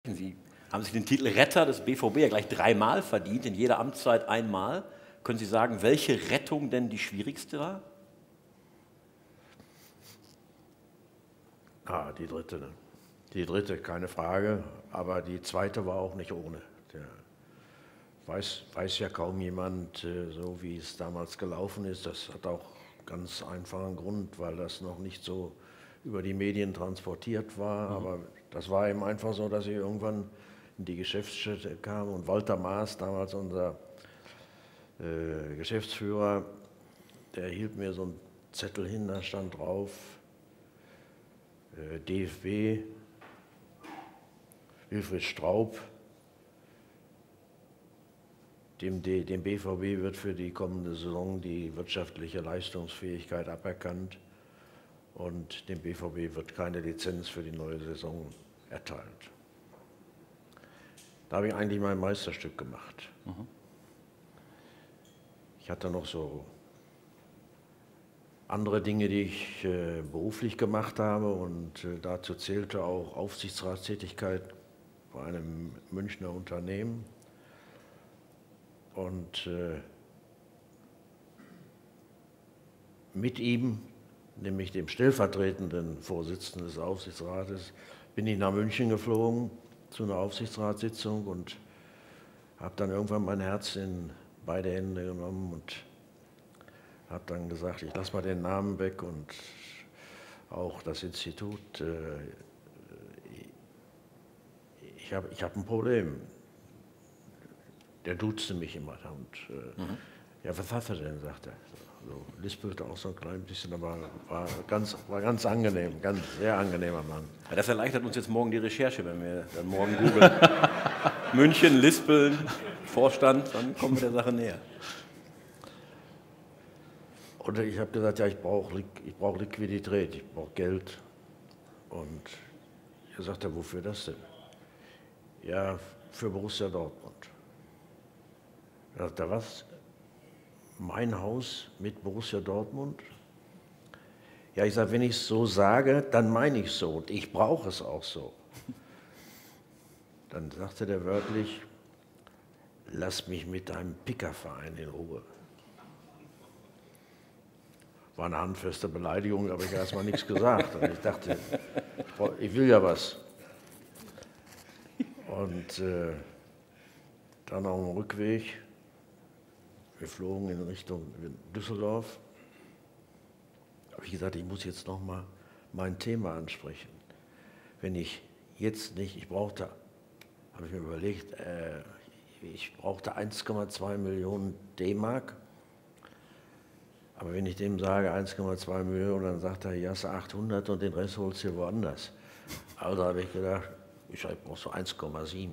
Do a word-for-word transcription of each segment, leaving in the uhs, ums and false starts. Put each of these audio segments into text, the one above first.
überlegen, Sie haben sich den Titel Retter des B V B ja gleich dreimal verdient, in jeder Amtszeit einmal. Können Sie sagen, welche Rettung denn die schwierigste war? Ah, die dritte. Ne? Die dritte, keine Frage, aber die zweite war auch nicht ohne. Der weiß, weiß ja kaum jemand, so wie es damals gelaufen ist. Das hat auch ganz einfachen Grund, weil das noch nicht so über die Medien transportiert war. Mhm. Aber das war eben einfach so, dass ich irgendwann in die Geschäftsstätte kam und Walter Maas, damals unser äh, Geschäftsführer, der hielt mir so einen Zettel hin, da stand drauf, äh, D F B, Wilfried Straub, dem, dem B V B wird für die kommende Saison die wirtschaftliche Leistungsfähigkeit aberkannt und dem B V B wird keine Lizenz für die neue Saison erteilt. Da habe ich eigentlich mein Meisterstück gemacht. Mhm. Ich hatte noch so andere Dinge, die ich äh, beruflich gemacht habe und äh, dazu zählte auch Aufsichtsratstätigkeit bei einem Münchner Unternehmen. Und äh, mit ihm, nämlich dem stellvertretenden Vorsitzenden des Aufsichtsrates, bin ich nach München geflogen zu einer Aufsichtsratssitzung und habe dann irgendwann mein Herz in beide Hände genommen und habe dann gesagt, ich lasse mal den Namen weg und auch das Institut. Äh, ich habe ich hab ein Problem. Der duzte mich immer und äh, mhm. ja, was hat er denn, sagt er. So, lispelte auch so ein klein bisschen, aber war ganz, war ganz angenehm, ganz sehr angenehmer Mann. Ja, das erleichtert uns jetzt morgen die Recherche, wenn wir dann morgen googeln. München, Lispeln, Vorstand, dann kommen wir der Sache näher. Und ich habe gesagt, ja, ich brauche ich brauch Liquidität, ich brauche Geld. Und er sagte, wofür das denn? Ja, für Borussia Dortmund. Er sagte, was? Mein Haus mit Borussia Dortmund? Ja, ich sage, wenn ich es so sage, dann meine ich es so und ich brauche es auch so. Dann sagte der wörtlich, lass mich mit deinem Pickerverein in Ruhe. War eine handfeste Beleidigung, aber ich habe erstmal nichts gesagt. Und ich dachte, ich will ja was. Und äh, dann auf dem Rückweg, wir flogen in Richtung Düsseldorf, habe ich gesagt, ich muss jetzt noch mal mein Thema ansprechen. Wenn ich jetzt nicht, ich brauchte, habe ich mir überlegt, äh, ich brauchte eins Komma zwei Millionen D-Mark. Aber wenn ich dem sage eins Komma zwei Millionen, dann sagt er, ja, hast du achthundert und den Rest holst du woanders. Also habe ich gedacht, ich brauche so eins Komma sieben.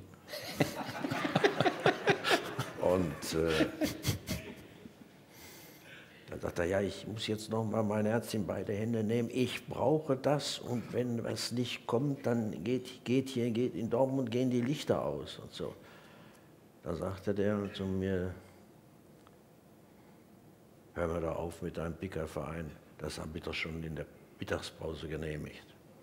Und äh, dann sagt er, ja, ich muss jetzt noch mal mein Herz in beide Hände nehmen. Ich brauche das und wenn was nicht kommt, dann geht, geht hier, geht in Dortmund gehen die Lichter aus und so. Da sagte der zu mir, hör mal da auf mit deinem Pickerverein, das haben wir doch schon in der Mittagspause genehmigt.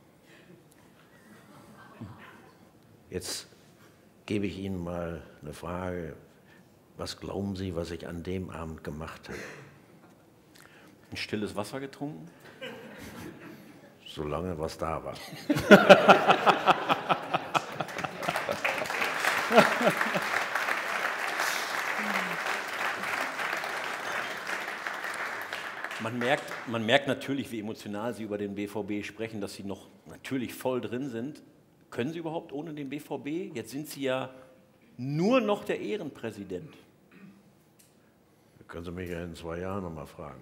Jetzt gebe ich Ihnen mal eine Frage. Was glauben Sie, was ich an dem Abend gemacht habe? Ein stilles Wasser getrunken? Solange was da war. Man merkt, man merkt natürlich, wie emotional Sie über den B V B sprechen, dass Sie noch natürlich voll drin sind. Können Sie überhaupt ohne den B V B? Jetzt sind Sie ja nur noch der Ehrenpräsident. Können Sie mich ja in zwei Jahren noch mal fragen.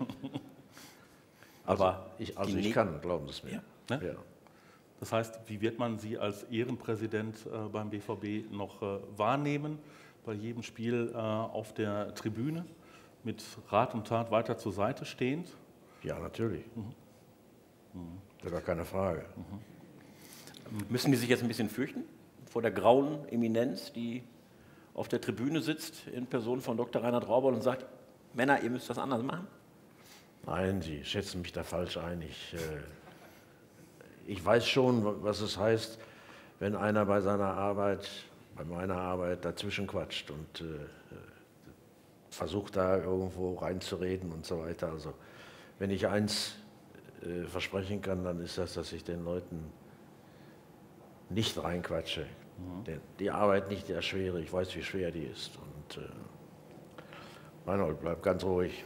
Aber also ich, also ich kann, glauben Sie es mir. Ja, ne? Ja. Das heißt, wie wird man Sie als Ehrenpräsident äh, beim B V B noch äh, wahrnehmen? Bei jedem Spiel äh, auf der Tribüne, mit Rat und Tat weiter zur Seite stehend? Ja, natürlich. Mhm. Mhm. Das ist gar keine Frage. Mhm. Müssen die sich jetzt ein bisschen fürchten vor der grauen Eminenz, die auf der Tribüne sitzt in Person von Doktor Reinhard Raubold und sagt, Männer, ihr müsst das anders machen? Nein, Sie schätzen mich da falsch ein. Ich, äh, ich weiß schon, was es heißt, wenn einer bei seiner Arbeit, bei meiner Arbeit dazwischen quatscht und äh, versucht da irgendwo reinzureden und so weiter. Also wenn ich eins äh, versprechen kann, dann ist das, dass ich den Leuten nicht reinquatsche. Mhm. Die, die Arbeit nicht erschwere, ich weiß, wie schwer die ist. Und äh, Reinhold, bleib ganz ruhig.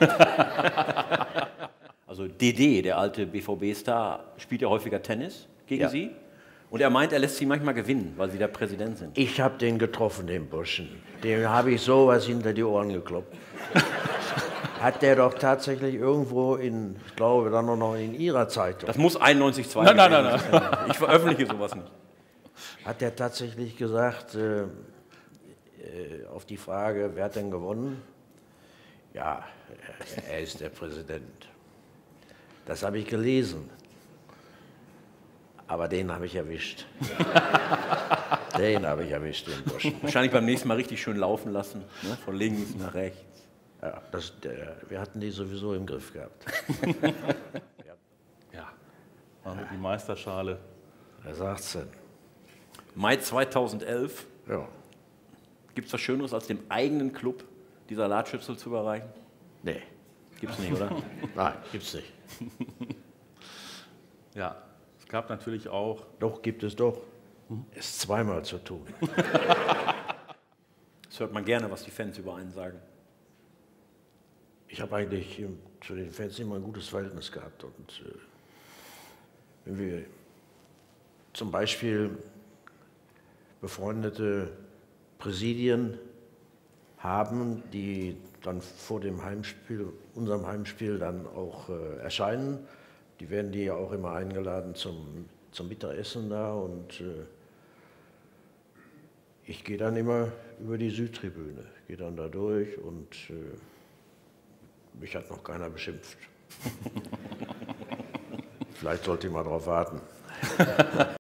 Also D D, der alte B V B-Star, spielt ja häufiger Tennis gegen Ja. Sie. Und er meint, er lässt Sie manchmal gewinnen, weil Sie der Präsident sind. Ich habe den getroffen, den Burschen. Dem habe ich sowas hinter die Ohren gekloppt. Hat der doch tatsächlich irgendwo in, ich glaube, dann noch in Ihrer Zeitung. Das muss einundneunzig Komma zwei Nein, nein, nein, nein. Ich veröffentliche sowas nicht. Hat der tatsächlich gesagt, äh, äh, auf die Frage, wer hat denn gewonnen? Ja, er ist der Präsident. Das habe ich gelesen. Aber den habe ich erwischt. Den habe ich erwischt, den Burschen. Wahrscheinlich beim nächsten Mal richtig schön laufen lassen, ne? Von links nach rechts. Ja, das, der, wir hatten die sowieso im Griff gehabt. Ja, machen wir die Meisterschale. Wer sagt's denn? Mai zweitausendelf. Ja. Gibt es was Schöneres, als dem eigenen Club die Salatschüssel zu überreichen? Nee, Gibt es nicht, oder? nein, gibt's nicht. Ja, es gab natürlich auch, Doch, gibt es doch. Ist zweimal zu tun. Das hört man gerne, was die Fans über einen sagen. Ich habe eigentlich ähm, zu den Fans immer ein gutes Verhältnis gehabt. Und äh, wenn wir zum Beispiel befreundete Präsidien haben, die dann vor dem Heimspiel, unserem Heimspiel dann auch äh, erscheinen, die werden die ja auch immer eingeladen zum, zum Mittagessen da und äh, ich gehe dann immer über die Südtribüne, gehe dann da durch und äh, mich hat noch keiner beschimpft. Vielleicht sollte ich mal drauf warten.